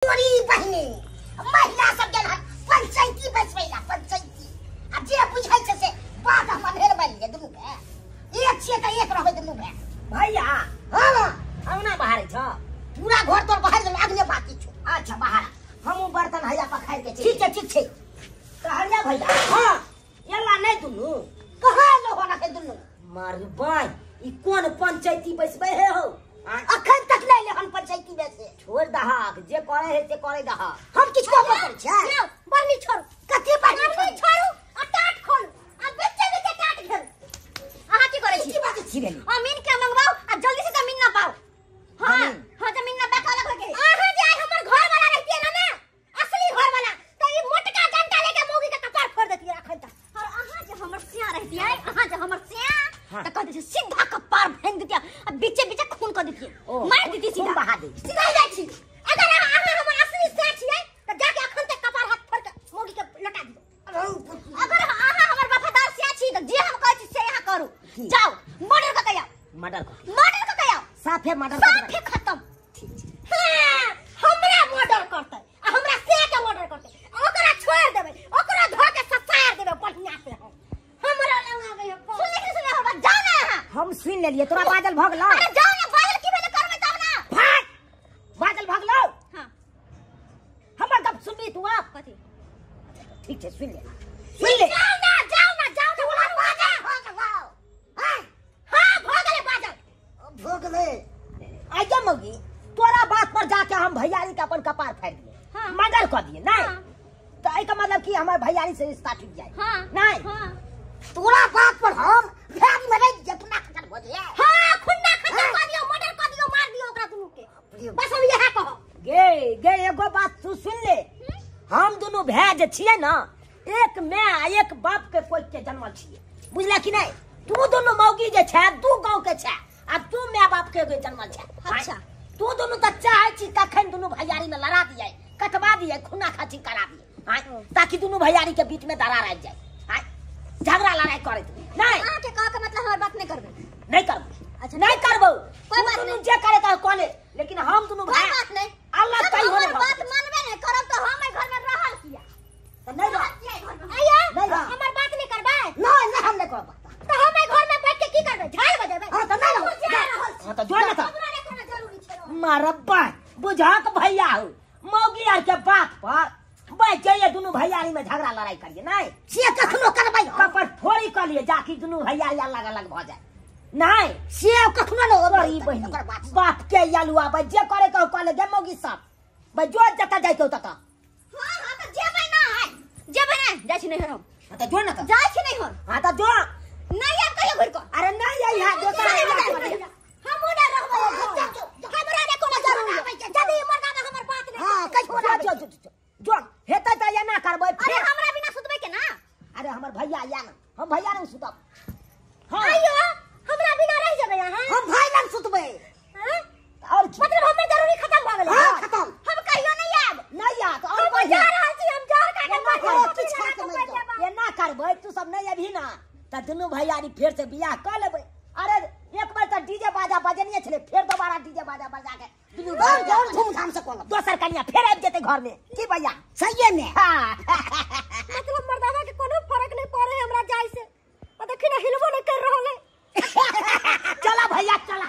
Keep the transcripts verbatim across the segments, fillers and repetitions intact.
जोड़ी बहिनी महिला सब गेल पंचायती बसबैला पंचायती आ जे बुझाइ छै से बात हम अनहेर बन गेल दुनू के एक छिए त एक रहबै दुनू भाई भैया हां अंगना बाहर छ पूरा घर तोर बाहर गेल अगने बाकी छ अच्छा बाहर हमू बर्तन हैया पखार के ठीक है ठीक छै कहलिया भैया हां एला नै दुनू कहां न होना के दुनू मार बाई ई कोन पंचायती बैसबे हे हो अखन तक ले ले हम पंचायती में से छोड़ दहाक जे करे है से करे दहा हम किछ को कर छै बरनी छोड़ कते बरनी छोड़ू आ टाट खोल आ बेचे बेचे टाट घेर आहा की करे छी की बात छी रे अमीन के मंगवाओ आ जल्दी से जमीन ना पाओ हां हां जमीन ना बैठा लग के आहा जे हमर घर वाला रहती है ना असली घर वाला त ई मोटका डंटा लेके मौगी के कपार फोड़ देती है अखन तक और आहा जे हमर सिया रहती है आहा जे हमर सिया त कह दे सीधा कपार फेंक देती है आ बीचे बीचे खून कर देती है मार देती सीधा बहा दे सीधा जाय छी अगर आहा हमर असली सिया छियै त जाके अखन तक कपार हाथ फोड़ के मौगी के लटा दियो अगर आहा हमर वफादार सिया छी त जे हम कहै छी से यहां करू जाओ मर्डर क कहियो मर्डर मर्डर क कहियो साफे मर्डर साफे खत्म हां हमरा मर्डर करतै आ हमरा से के मर्डर करतै ओकरा छोड़ देबै ओकरा धो के सफायर देबै बढ़िया से हमरा लंगा गयो सुन ले सुन हमरा जाओ ना हम सुन लेलिए तोरा बादल भगला अरे जाओ ना बादल की भेले करबै तब ना भाग बादल भगलो हां हमर गप सुनबी तू आप कथि ठीक है सुन ले सुन ले जाओ ना जाओ ना जाओ ना बोला बाजा भगवाओ हां हां भगले बादल भोगले आजा मगी तोरा बात पर जाके हम भैयारी के अपन कपार फाड़ दिए हां मर्डर कर दिए नहीं तो आई का मतलब कि हमार भैयारी से रिश्ता टूट जाए हां नहीं हां तोरा बात पर हम फैन में नहीं जितना खतर हो जाए हां खुन्ना खतर कर दियो मर्डर कर दियो मार दियो ओकरा दुनू के बस हम यह कहो गे गे एगो बात तू सुन ले हम दोनों भाई जे छिए ना एक मां आ एक बाप के कोई के जन्मल छिए बुझला कि नहीं तू दोनों मौगी जे छै दू गांव के छै आ तू मां बाप के जन्मल छै अच्छा तू दोनों त चाहे छी कखन दोनों भैयारी में लड़ा दिए कटवा दिए खूना खाची करा दिए हां ताकि दोनों भैयारी के बीच में दरार आ जाए हां झगड़ा लड़ाई करे तू नहीं आ के कह के मतलब हमर बात नहीं करबे नहीं करबो अच्छा नहीं करबो कोई बात नहीं जे करे त कोले लेकिन हम दोनों कोई भाई बात नहीं अल्लाह कई होने बात मानबे नहीं करब तो हम घर में रहल किया तो नहीं बात आया नहीं हमर बात नहीं करबे नहीं नहीं हम नहीं करब तो हम घर में बैठ के की करबे झाड़ बजेबे हां तो नहीं हां तो जोड़ ना हमरा देखना जरूरी छै मारब्बा बुझात भैया हो मौगी आर के बात पर बैठ जाइए दोनों भैयारी में झगड़ा लड़ाई करिए नहीं से कखनो करबै कपर थोड़ी कर लिए जाकि दोनों भैयारी अलग अलग भ जाए नहीं से कखनो न बड़ी बहनी बाप के यालुआ बा जे करे कहो कहले गे मौगी सब बा जो जता जाय के तक हां हां तो जेबै ना है जेबै ना जाय छी नहीं हम हां तो जो ना त जाय छी नहीं हम हां तो जो नहीं आब कहियो घर को अरे नहीं आई हां दोसर हम ओना रहबै हमरा ने कोनो जरूरी जदी मरना में हमर बात नहीं हां कहियो जो जो जो जो हेतै त या ना करबै अरे हमरा बिना सुतबै के ना अरे हमर भैया या ना हम भैया नहीं सुतब हां आइयो हमरा बिना रह जेबै यहां हम भाई नहीं सुतबै हां और मतलब हमर जरूरी खत्म भ गेलै हां खत्म हम कहियो नहीं आब नहीं आ तो हम जा रहल छी हम जार का के और किछ खा के मर जा ये ना करबै तू सब नहीं अभी ना त दोनों भैयारी फिर से बियाह कर लेबै अरे एक बार त डीजे बाजा बजनिए छले फिर दोबारा डीजे बाजा बजा के दुनू और धूमधाम से कोलब दोसर कन्या फिर आबि जेतै घर में की भैया सही में हां मतलब मर्दावा के कोनो फर्क नहीं पड़े हमरा जाय से ओ देखि ना हिलबो नहीं कर रहल है चला भैया चला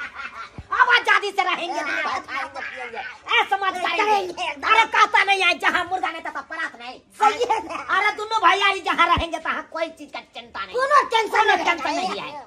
अब आजादी से रहेंगे खाएंगे पिएंगे ऐसा मत करेंगे अरे कहता नहीं है जहाँ मुर्गा नहीं तब परात नहीं सही है अरे दोनों भैयारी जहाँ रहेंगे तहाँ कोई चीज का चिंता नहीं कोनो टेंशन नहीं टेंशन नहीं है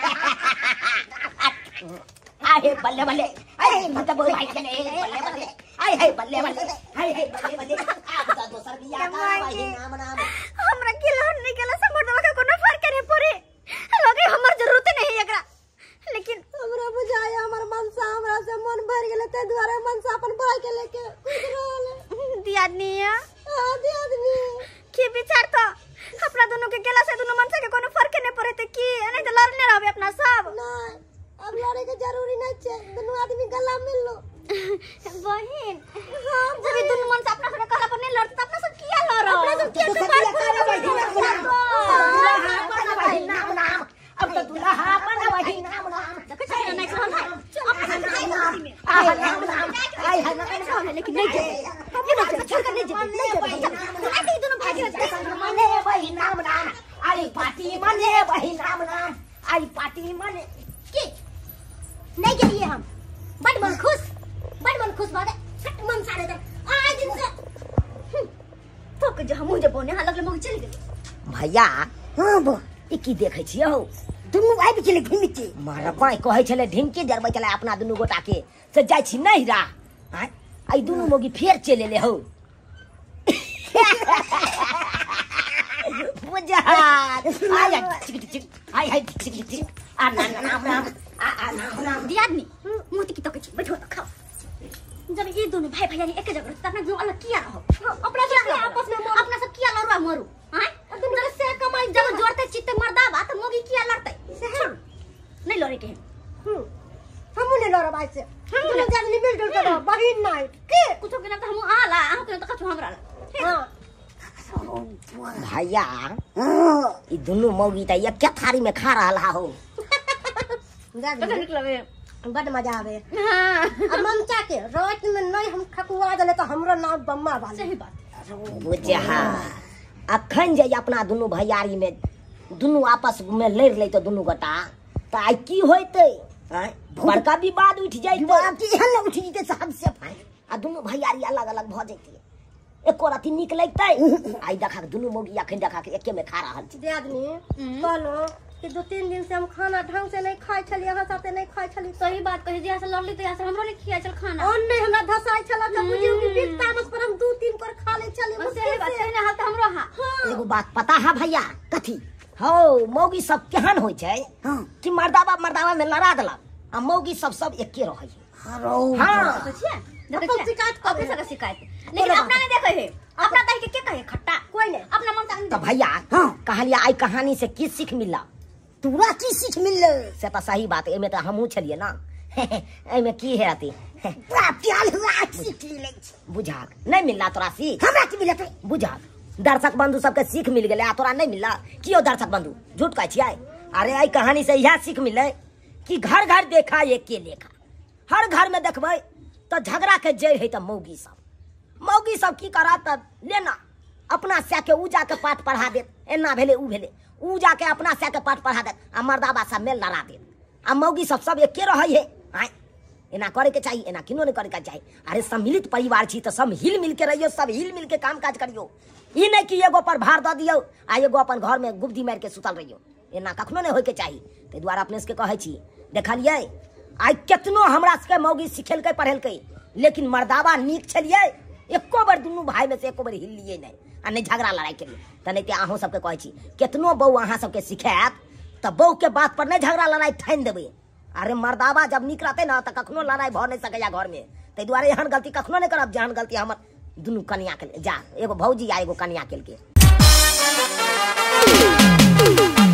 आए बल्ले बल्ले अरे मतलब भाई चले बल्ले बल्ले आए है बल्ले बल्ले हाय है बल्ले बल्ले आप तो दोसर बियाह का भाई नाम नाम हमरा किलोन नहीं गेला से मर्दावा के कोनो फर्क नहीं पड़े लगे हमर जरूरत नहीं एकरा लेकिन हमरा बुझाया हमर मनसा हमरा से मन भर गेले ते द्वारा मनसा अपन भाई के लेके गुजरल दियादनिया हां दियादनी की विचार तो अपना दोनों के गेला से दोनों मनसा के कोनो फर्क नहीं पड़े ते की नहीं तो लड़ने रहबे अपना सब नहीं अब लड़े के जरूरी नहीं छे दोनों आदमी गला मिल लो बहन हां जब दोनों मनसा अपना से कहला पर नहीं लड़ते अपना सब किया लड़ो अपना सब के करे नाम नाम अब तो दुल्हा बना वही नाम नाम देखे छै नहीं कहल नाम नाम आय नाम नाम आय नाम नाम लेकिन नहीं संसार है आज दिन से तो के जो हम जे बोने हां लगले मग चल गेल भैया। हां बो ई की देखै छियै हो दुनु आबि गेलै ढिमकी मारा पाई कहै छले ढिमकी जरबै छले अपना दुनु गोटा के से जाइ छी नहीं रा हां आई दुनु मोगी फेर चल एले हो बुझा आय चिक चिक आय हाय चिक चिक आ ना ना ना आ आ ना दियादनी मोती की तो के बैठो तो खाओ जब ये दोनों भाई भैया एक जगह रहते अपना जो अलग किया रहो अपना सब आपस में अपना सब किया लड़वा मरू हैं जब से कमाई जब जोड़ते चित्ते मर्दा बात मोगी किया लड़ते नहीं लड़े के हम हम नहीं लड़ भाई से हम दोनों जानी मिलजुल कर बहिन नहीं के कुछ के ना तो हम आला हम के तो कछु हमरा हां भैया ई दुनु मौगी त एक थारी में खा रहा हो पता निकलवे बड़ मजा आवे। हां अब ममता के रात में नहीं हम खकुआ देले तो हमरो नाम बम्मा बाल सही बात बुझा अखन जे अपना दुनु भैयारी में दुनु आपस में लड़ ले तो दुनु गोटा त आई की होइते हैं बड़का विवाद उठ जाइते अब की हल उठ जइते सब से भाई आ दुनु भैयारी अलग अलग भ जइते एको राती निक लगते आई देखा दुनु मौगी अखन देखा के एके में खा रहल छी दे आदमी कहलो कि दो तीन दिन से हम खाना ढंग से नहीं खाई छली यहाँ साथे नहीं खाई छली सही बात कही जे से लड़ली तो यहाँ से हमरो नहीं खिया चल खाना और नहीं हमरा धसाई छला त बुझियो कि बीस तामस पर हम दो तीन कर खा ले चली बस सही बात है ना हाल त हमरो हां एगो बात पता है भैया कथी हो मौगी सब केहन होय छै कि मर्दावा मर्दावा में लड़ा देला आ मौगी सब सब एके रहै हां हां सोचिए देखो शिकायत कब से शिकायत लेकिन अपना नहीं देखे है अपना कह के के कहे खट्टा कोई नहीं अपना ममता तो भैया कहलिया आई कहानी से की सीख मिला तोरा की सीख मिलले से तो सही बात एमे तो हमहू छलिए ना एमे की है अति पूरा प्याल हुआ सीख ले बुझा नहीं मिलला तोरा सीख हमरा की मिलत बुझा दर्शक बंधु सबके सीख मिल गेले आ तोरा नहीं मिलला कियो दर्शक बंधु झूठ कहै छियै अरे आई कहानी से यह सीख मिले कि घर घर देखा एक के लेखा हर घर में देखबै तो झगड़ा के जड़ है तो मौगी सब मौगी सब की करा तब लेना अपना से के ऊ जाके पाठ पढ़ा दे एना भेले ऊ भेले ऊ जाके अपना से के पाठ पढ़ा दे आ मर्दाबा सब में लड़ा दे आ मौगी सब सब एके रहै है आय एना करे के चाहिए एना किनो नहीं करे के चाहिए अरे सम्मिलित परिवार छी तो सब हिल मिल के रहियो सब हिल मिल के काम काज करियो ई नहीं कि एगो पर भार द दियो आ एगो अपन घर में गुब्दी मार के सुतल रहियो एना कखनो नहीं होय के चाहिए ते द्वारा अपने से कहै छी देखलिए आई केतनो हमरा से मौगी सिखेलकै पढ़ेलकै लेकिन मर्दाबा नीक छलिए एको बार दुनू भाई में से एको बार हिलिए नहीं आ नहीं झगड़ा लड़ाई करिए त नहीं अहूँ सबके कहै छी केतनो बहू अहाँ सबके सिखायत तो बहू के बात पर नहीं झगड़ा लड़ाई ठानि देबै अरे मर्दाबा जब नीक रहते ना तो कखनो लड़ाई भ नहीं सकेया घर में ताहि दुआरे एहन गलती कखनो नहीं करब जहन गलती हमर दुनू कन्या के जा एगो भौजी आ एगो कन्या केलकै।